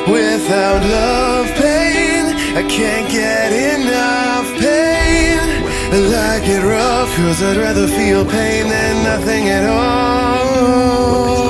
Without love, pain, I can't get enough pain. I like it rough, cause I'd rather feel pain than nothing at all.